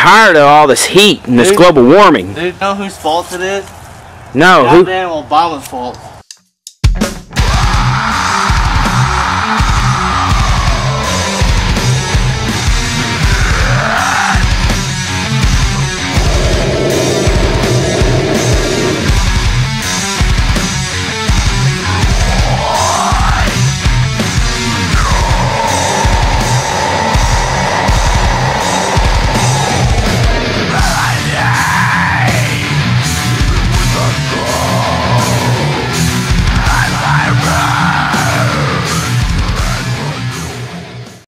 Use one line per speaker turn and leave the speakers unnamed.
tired of all this heat and this global warming.
Dude, you know whose fault it is?
No, who?
Goddamn Obama's fault.